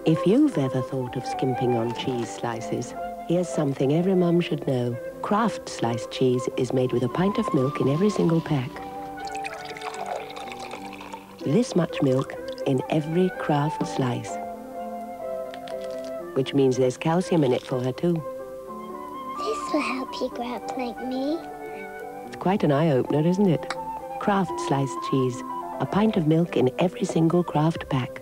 If you've ever thought of skimping on cheese slices, here's something every mum should know. Kraft sliced cheese is made with a pint of milk in every single pack. This much milk in every Kraft slice. Which means there's calcium in it for her too. This will help you grow up like me. It's quite an eye-opener, isn't it? Kraft sliced cheese. A pint of milk in every single Kraft pack.